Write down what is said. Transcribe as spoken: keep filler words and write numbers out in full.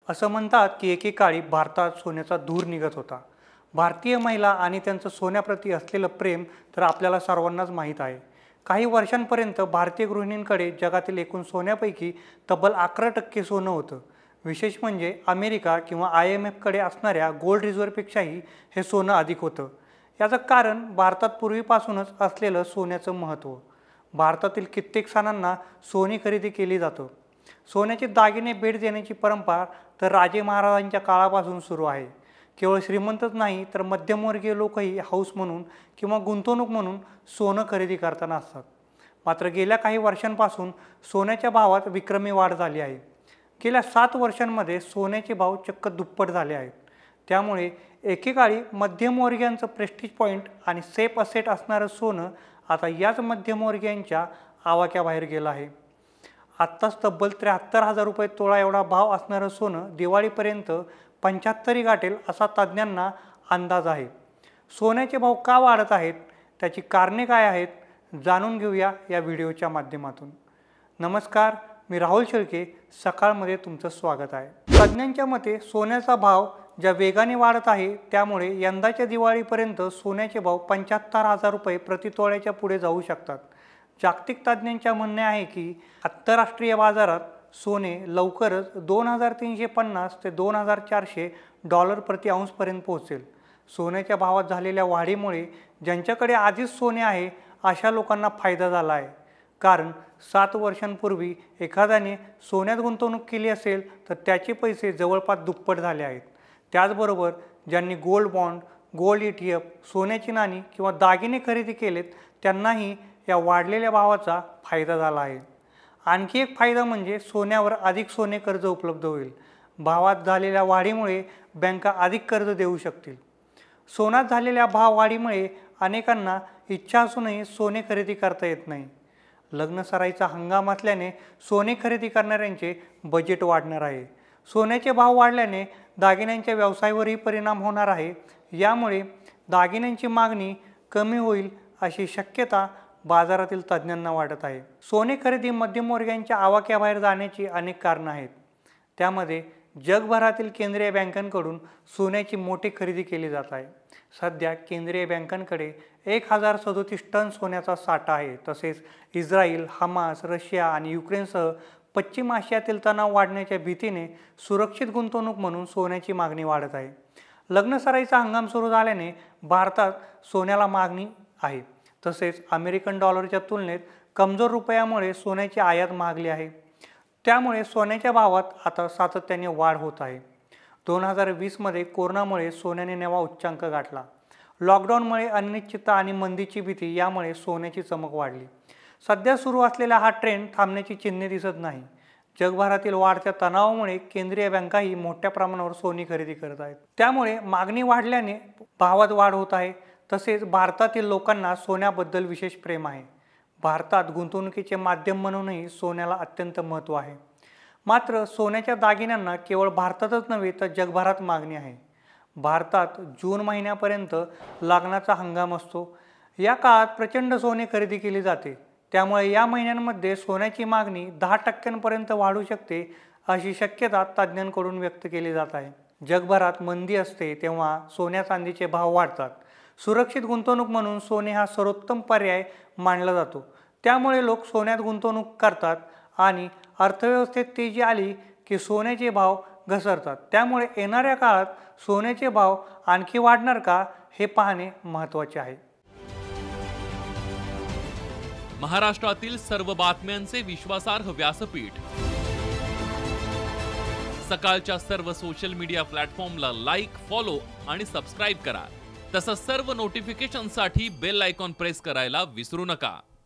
असं म्हणतात की एकेकाळी भारतात सोन्याचा धूर निघत होता। भारतीय महिला आणि त्यांचं सोन्याप्रती असलेलं प्रेम तर आपल्याला सर्वांनाच माहीत आहे। काही वर्षांपर्यंत भारतीय गृहिणींकडे जगातील एकूण सोन्यापैकी तब्बल अकरा टक्के सोनं होतं। विशेष म्हणजे अमेरिका किंवा आय एम एफकडे असणाऱ्या गोल्ड रिझर्व्हपेक्षाही हे सोनं अधिक होतं। याचं कारण भारतात पूर्वीपासूनच असलेलं सोन्याचं महत्त्व। भारतातील कित्येक सणांना सोने खरेदी केली जातं। सोन्याचे दागिने भेट देण्याची परंपरा तर राजे महाराजांच्या काळापासून सुरू आहे। केवळ श्रीमंतच नाही तर मध्यमवर्गीय लोकही हौस म्हणून किंवा गुंतवणूक म्हणून सोनं खरेदी करताना असतात। मात्र गेल्या काही वर्षांपासून सोन्याच्या भावात विक्रमी वाढ झाली आहे। गेल्या सात वर्षांमध्ये सोन्याचे भाव चक्क दुप्पट झाले आहेत। त्यामुळे एकेकाळी मध्यमवर्गीयांचं प्रेस्टिज पॉईंट आणि सेफ असेट असणारं सोनं आता याच मध्यमवर्गीयांच्या आवाक्याबाहेर गेलं आहे। आत्ताच तब्बल त्र्याहत्तर हजार रुपये तोळा एवढा भाव असणारं सोनं दिवाळीपर्यंत पंच्याहत्तरी गाठेल असा तज्ज्ञांना अंदाज आहे। सोन्याचे भाव का वाढत आहेत, त्याची कारणे काय आहेत, जाणून घेऊया या व्हिडिओच्या माध्यमातून। नमस्कार, मी राहुल शेळके, सकाळमध्ये तुमचं स्वागत आहे। तज्ज्ञांच्या मते सोन्याचा भाव ज्या वेगाने वाढत आहे त्यामुळे यंदाच्या दिवाळीपर्यंत सोन्याचे भाव पंच्याहत्तर हजार रुपये प्रति तोळ्याच्या पुढे जाऊ शकतात। जागतिक तज्ज्ञांचे म्हणणे आहे की आंतरराष्ट्रीय बाजारात सोने लवकरच दोन हजार तीनशे पन्नास ते दोन हजार चारशे डॉलर प्रति अंशपर्यंत पोहोचेल। सोन्याच्या भावात झालेल्या वाढीमुळे ज्यांच्याकडे आधीच सोने आहे अशा लोकांना फायदा झाला आहे। कारण सात वर्षांपूर्वी एखाद्याने सोन्यात गुंतवणूक केली असेल तर त्याचे पैसे जवळपास दुप्पट झाले आहेत। त्याचबरोबर ज्यांनी gold bond, gold E T F, सोन्याची नाणी किंवा दागिने खरेदी केलेत त्यांनाही या वाढलेल्या भावाचा फायदा झाला आहे। आणखी एक फायदा म्हणजे सोन्यावर अधिक सोने कर्ज उपलब्ध होईल। भावात झालेल्या वाढीमुळे बँका अधिक कर्ज देऊ शकतील। सोन्यात झालेल्या भाव वाढीमुळे अनेकांना इच्छा असूनही सोने खरेदी करता येत नाही। लग्न सराईचा हंगाम असल्याने सोने खरेदी करणाऱ्यांचे बजेट वाढणार आहे। सोन्याचे भाव वाढल्याने दागिन्यांच्या व्यवसायावरही परिणाम होणार आहे। यामुळे दागिन्यांची मागणी कमी होईल अशी शक्यता बाजारातील तज्ज्ञांना वाटत आहे। सोने खरेदी मध्यमवर्गीयांच्या आवाक्याबाहेर जाण्याची अनेक कारणं आहेत। त्यामध्ये जगभरातील केंद्रीय बँकांकडून सोन्याची मोठी खरेदी केली जात आहे। सध्या केंद्रीय बँकांकडे एक हजार सदोतीस टन सोन्याचा साठा आहे। तसेच इस्रायल, हमास, रशिया आणि युक्रेनसह पश्चिम आशियातील तणाव वाढण्याच्या भीतीने सुरक्षित गुंतवणूक म्हणून सोन्याची मागणी वाढत आहे। लग्नसराईचा हंगाम सुरू झाल्याने भारतात सोन्याला मागणी आहे। तसेच अमेरिकन डॉलरच्या तुलनेत कमजोर रुपयामुळे सोन्याची आयात महागली आहे। त्यामुळे सोन्याच्या भावात आता सातत्याने वाढ होत आहे। दोन हजार वीसमध्ये कोरोनामुळे सोन्याने नवा उच्चांक गाठला। लॉकडाऊनमुळे अनिश्चितता आणि मंदीची भीती यामुळे सोन्याची चमक वाढली। सध्या सुरू असलेला हा ट्रेंड थांबण्याची चिन्हे दिसत नाही। जगभरातील वाढत्या तणावामुळे केंद्रीय बँकाही मोठ्या प्रमाणावर सोने खरेदी करत आहेत। त्यामुळे मागणी वाढल्याने भावात वाढ होत आहे। तसेच भारतातील लोकांना सोन्याबद्दल विशेष प्रेम आहे। भारतात गुंतवणुकीचे माध्यम म्हणूनही सोन्याला अत्यंत महत्त्व आहे। मात्र सोन्याच्या दागिन्यांना केवळ भारतातच नव्हे तर जगभरात मागणी आहे। भारतात जून महिन्यापर्यंत लग्नाचा हंगाम असतो। या काळात प्रचंड सोने खरेदी केली जाते। त्यामुळे या महिन्यांमध्ये सोन्याची मागणी दहा टक्क्यांपर्यंत वाढू शकते अशी शक्यता तज्ज्ञांकडून व्यक्त केली जात आहे। जगभरात मंदी असते तेव्हा सोन्या चांदीचे भाव वाढतात। सुरक्षित गुंतवणूक म्हणून सोने हा सर्वोत्तम पर्याय मानला जातो। त्यामुळे लोक सोन्यात गुंतवणूक करतात आणि अर्थव्यवस्थेत तेजी आली की सोन्याचे भाव घसरतात। त्यामुळे येणाऱ्या काळात सोन्याचे भाव आणखी वाढणार का हे पाहणे महत्त्वाचे आहे। महाराष्ट्रातील सर्व बातम्यांचे विश्वासार्ह व्यासपीठ सकाळच्या सर्व सोशल मीडिया प्लॅटफॉर्मला लाईक, फॉलो आणि सबस्क्राईब करा। तसंच सर्व नोटिफिकेशनसाठी बेल आयकॉन प्रेस करायला विसरू नका।